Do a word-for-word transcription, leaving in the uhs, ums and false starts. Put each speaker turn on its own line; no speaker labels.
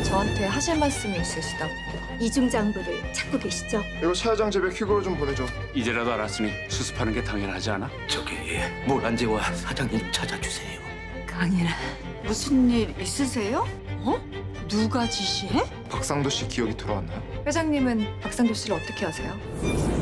저한테 하실 말씀이 있으시다고.
이중장부를 찾고 계시죠?
이거 차회장 집에 퀵으로 좀 보내줘.
이제라도 알았으니 수습하는 게 당연하지 않아?
저기 모란지와 사장님 찾아주세요.
강인아, 무슨 일 있으세요? 어? 누가 지시해?
박상도 씨 기억이 돌아왔나요?
회장님은 박상도 씨를 어떻게 아세요?